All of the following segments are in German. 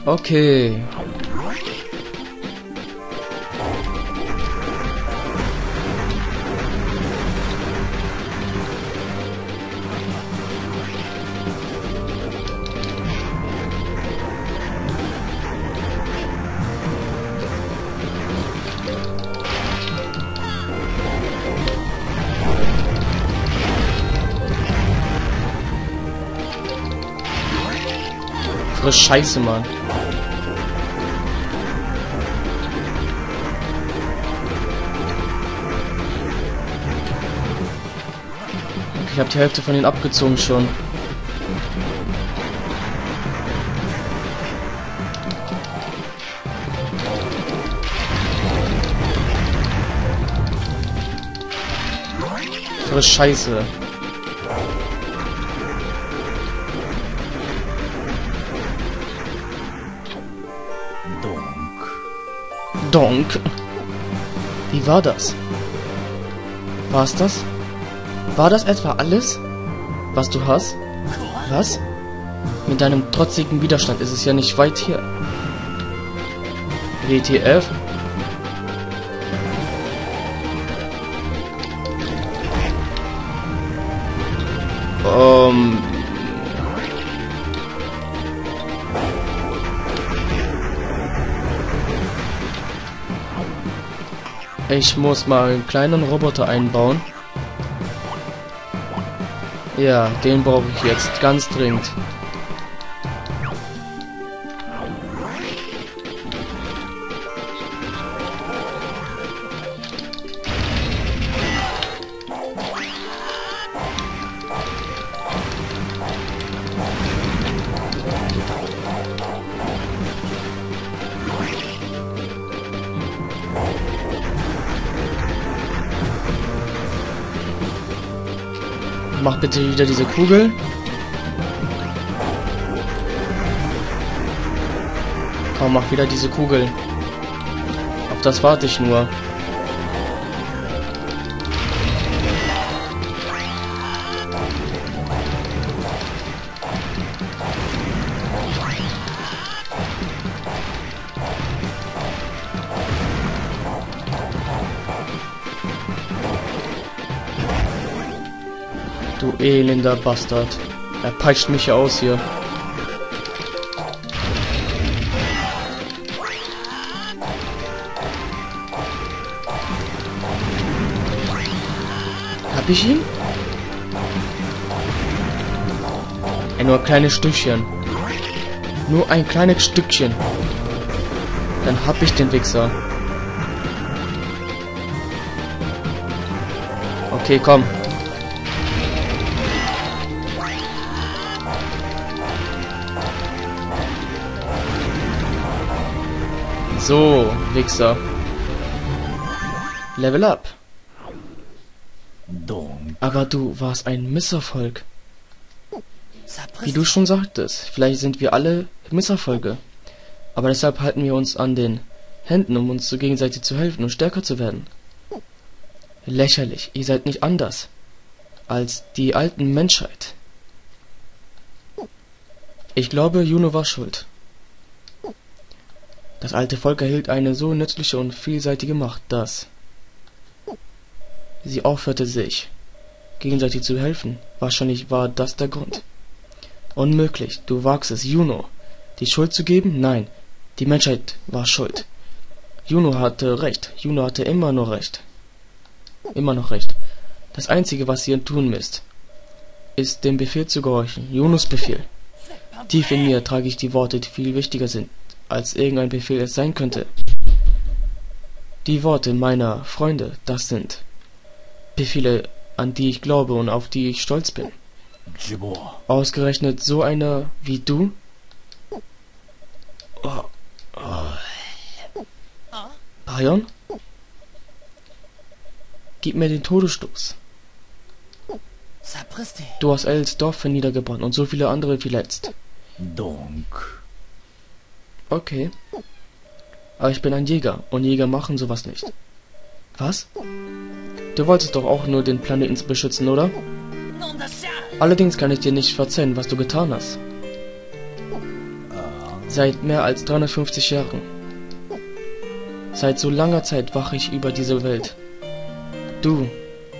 Okay. Scheiße, Mann. Ich habe die Hälfte von denen abgezogen schon. Scheiße. Donk. Wie war das? War's das? War das etwa alles, was du hast? Was? Mit deinem trotzigen Widerstand ist es ja nicht weit hier. WTF? Ich muss mal einen kleinen Roboter einbauen. Ja, den brauche ich jetzt ganz dringend. Mach bitte wieder diese Kugel. Komm, mach wieder diese Kugel. Auf das warte ich nur. Du elender Bastard. Er peitscht mich aus hier. Hab ich ihn? Nur ein kleines Stückchen. Nur ein kleines Stückchen. Dann hab ich den Wichser. Okay, komm. So, Wichser. Level up. Aber du warst ein Misserfolg. Wie du schon sagtest, vielleicht sind wir alle Misserfolge. Aber deshalb halten wir uns an den Händen, um uns so gegenseitig zu helfen und stärker zu werden. Lächerlich, ihr seid nicht anders als die alten Menschheit. Ich glaube, Juno war schuld. Das alte Volk erhielt eine so nützliche und vielseitige Macht, dass sie aufhörte, sich gegenseitig zu helfen. Wahrscheinlich war das der Grund. Unmöglich, du wagst es, Juno die Schuld zu geben? Nein, die Menschheit war schuld. Juno hatte recht. Juno hatte immer noch recht. Immer noch recht. Das Einzige, was ihr tun müsst, ist dem Befehl zu gehorchen. Junos Befehl. Tief in mir trage ich die Worte, die viel wichtiger sind, als irgendein Befehl es sein könnte. Die Worte meiner Freunde, das sind Befehle, an die ich glaube und auf die ich stolz bin. Ausgerechnet so einer wie du? Bayon? Gib mir den Todesstoß. Du hast Els Dorf niedergebrannt und so viele andere verletzt. Okay. Aber ich bin ein Jäger und Jäger machen sowas nicht. Was? Du wolltest doch auch nur den Planeten beschützen, oder? Allerdings kann ich dir nicht verzeihen, was du getan hast. Seit mehr als 350 Jahren. Seit so langer Zeit wache ich über diese Welt. Du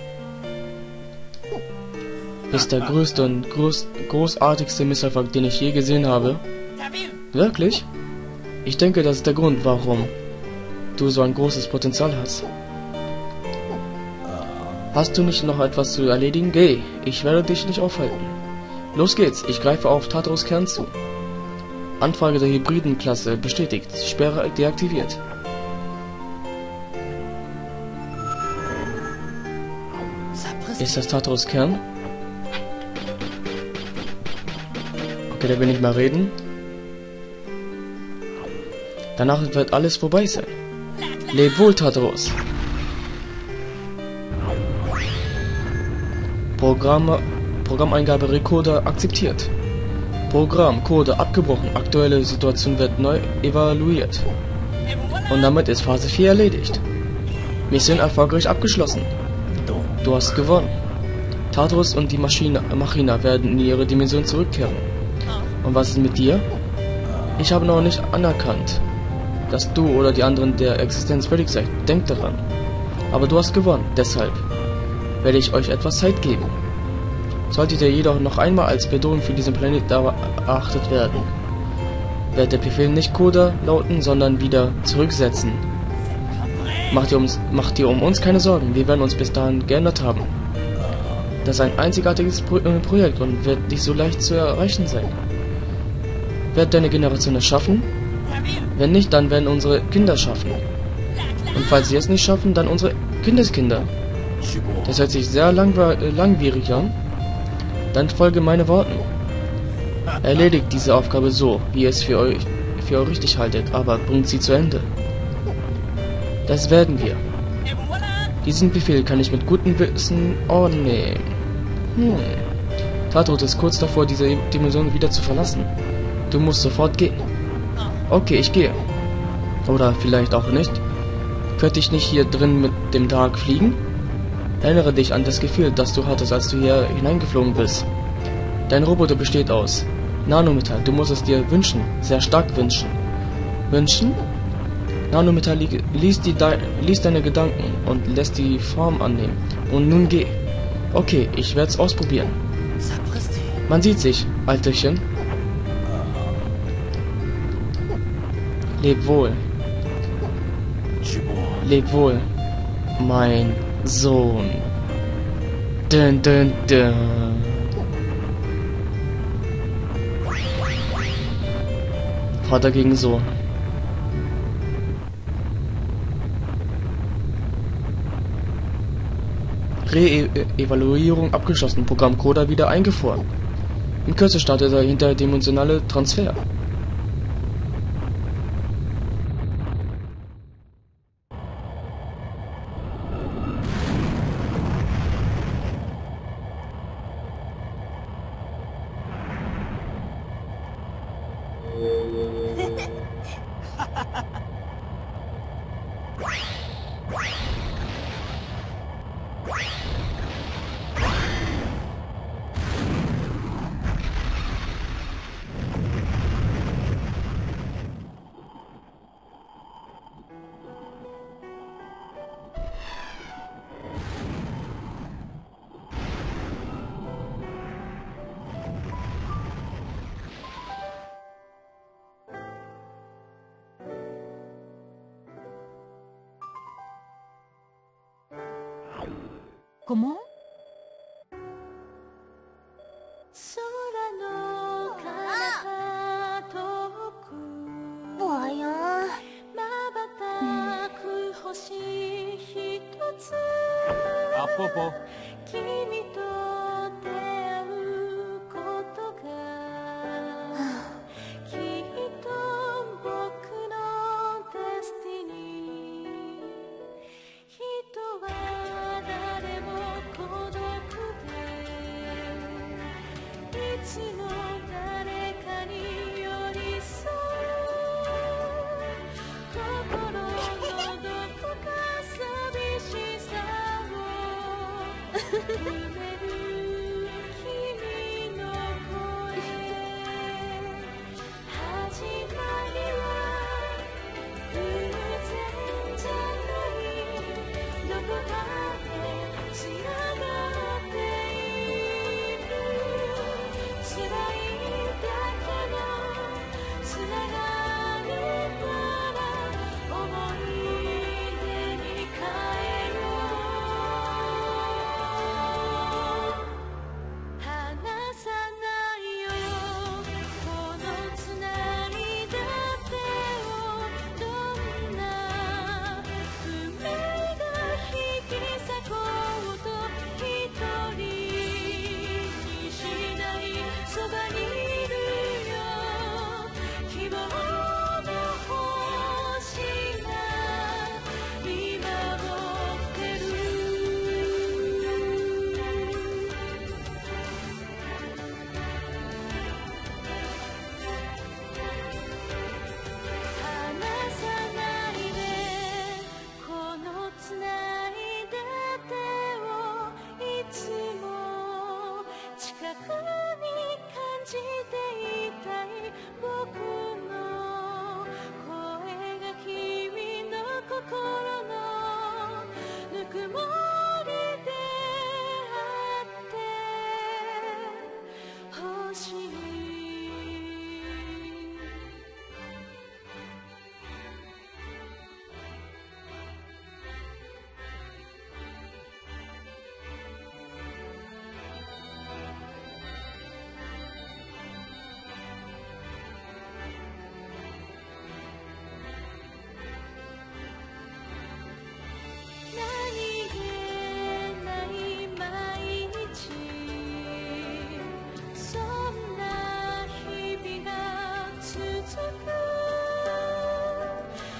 bist der größte und großartigste Misserfolg, den ich je gesehen habe. Wirklich? Ich denke, das ist der Grund, warum du so ein großes Potenzial hast. Hast du nicht noch etwas zu erledigen? Geh, ich werde dich nicht aufhalten. Los geht's, ich greife auf Tartarus Kern zu. Anfrage der Hybriden-Klasse bestätigt, Sperre deaktiviert. Ist das Tartarus Kern? Okay, der will nicht mehr reden. Danach wird alles vorbei sein. Leb wohl, Tartarus. Programmeingabe Recorder akzeptiert. Programmcode abgebrochen. Aktuelle Situation wird neu evaluiert. Und damit ist Phase 4 erledigt. Mission erfolgreich abgeschlossen. Du hast gewonnen. Tartarus und die Machina werden in ihre Dimension zurückkehren. Und was ist mit dir? Ich habe noch nicht anerkannt, dass du oder die anderen der Existenz völlig seid. Denk daran. Aber du hast gewonnen. Deshalb werde ich euch etwas Zeit geben. Solltet ihr jedoch noch einmal als Bedrohung für diesen Planet erachtet werden, wird der Befehl nicht Coda lauten, sondern wieder zurücksetzen. Macht ihr um uns keine Sorgen, wir werden uns bis dahin geändert haben. Das ist ein einzigartiges Projekt und wird nicht so leicht zu erreichen sein. Wird deine Generation es schaffen? Wenn nicht, dann werden unsere Kinder schaffen. Und falls sie es nicht schaffen, dann unsere Kindeskinder. Das hört sich sehr langwierig an. Dann folge meine Worten. Erledigt diese Aufgabe so, wie ihr es für euch richtig haltet, aber bringt sie zu Ende. Das werden wir. Diesen Befehl kann ich mit gutem Wissen annehmen. Tartarus ist kurz davor, diese Dimension wieder zu verlassen. Du musst sofort gehen. Okay, ich gehe. Oder vielleicht auch nicht. Könnte ich nicht hier drin mit dem Tag fliegen? Erinnere dich an das Gefühl, das du hattest, als du hier hineingeflogen bist. Dein Roboter besteht aus Nanometall. Du musst es dir wünschen, sehr stark wünschen. Wünschen? Nanometall liest deine Gedanken und lässt die Form annehmen. Und nun geh. Okay, ich werde es ausprobieren. Man sieht sich, Alterchen. Leb wohl. Leb wohl, mein Sohn. Dun, dun, dun. Vater gegen Sohn. Re-Evaluierung abgeschlossen. Programm Coda wieder eingefroren. In Kürze startet der interdimensionale Transfer. Comment? Voyons. À propos, 君と出会うことがきっと僕のデスティニー人は誰も孤独でいつも誰かに寄り添う心のどこか寂しさを埋める君の声始ま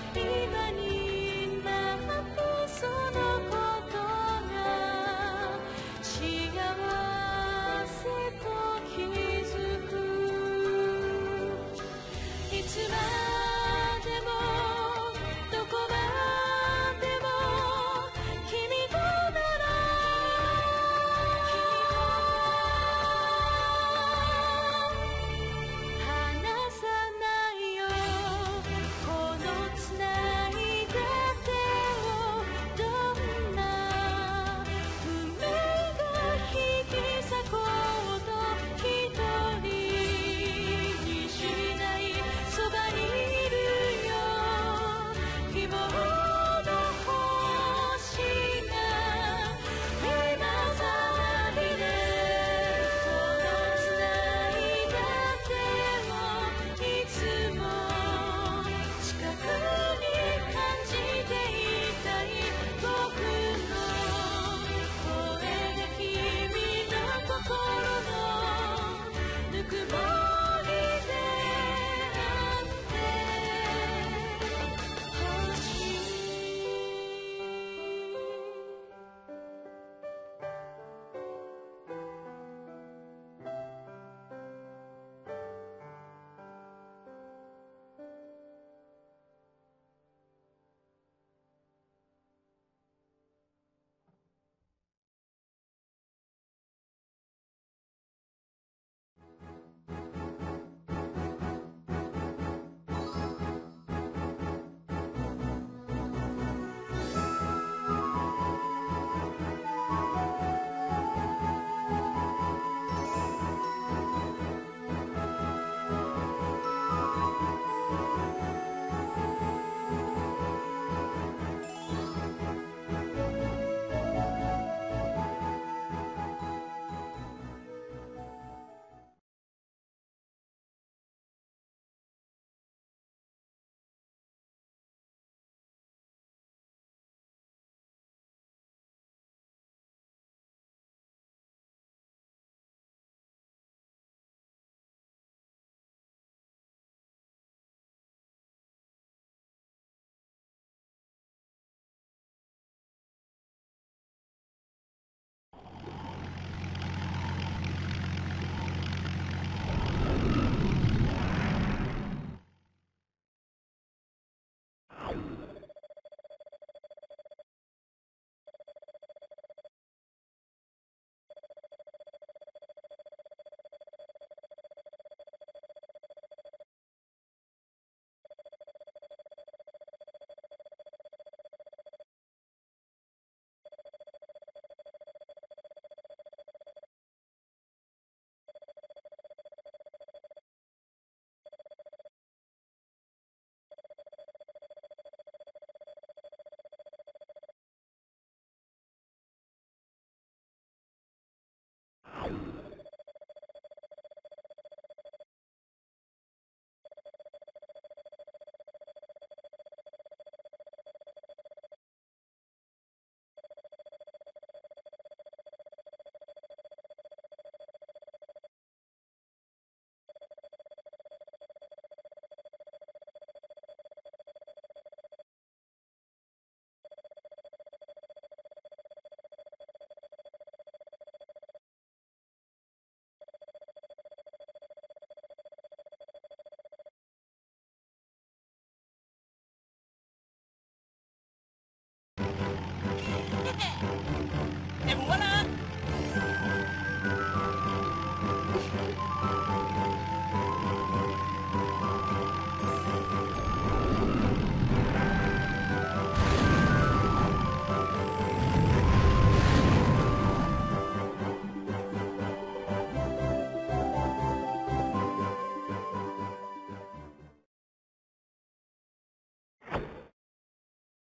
今になってそのことが幸せと気づくいつまで